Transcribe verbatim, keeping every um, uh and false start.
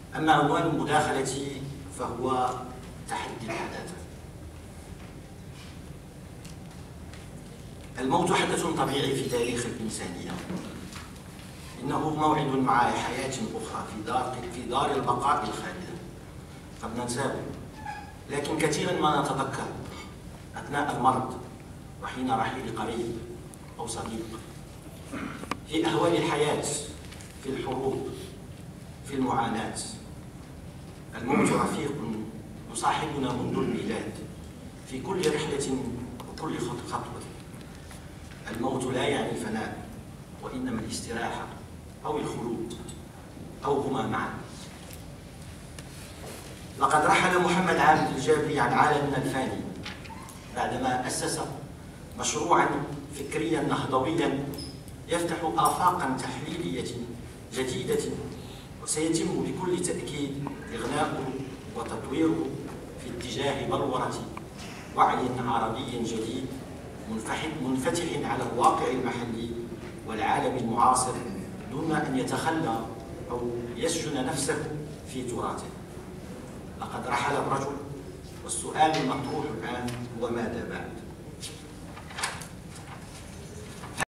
أما عنوان المداخلة فهو تحدي الحداثة. الموت حدث طبيعي في تاريخ الإنسانية، إنه موعد مع حياة أخرى في دار في دار البقاء الخالدة. قد ننساه، لكن كثيرا ما نتذكر أثناء المرض وحين رحيل قريب أو صديق، في أهوال الحياة، في الحروب، في المعاناة. الموت رفيق يصاحبنا منذ الميلاد في كل رحلة وكل خطوة. الموت لا يعني الفناء، وإنما الاستراحة أو الخلود أو هما معا. لقد رحل محمد عابد الجابري عن عالمنا الفاني بعدما أسس مشروعا فكريا نهضويا يفتح آفاقا تحليلية جديدة، وسيتم بكل تأكيد إغناؤه وتطويره في اتجاه بلورة وعي عربي جديد منفتح على الواقع المحلي والعالم المعاصر، دون أن يتخلى أو يسجن نفسه في تراثه. لقد رحل الرجل، والسؤال المطروح الآن هو ماذا بعد؟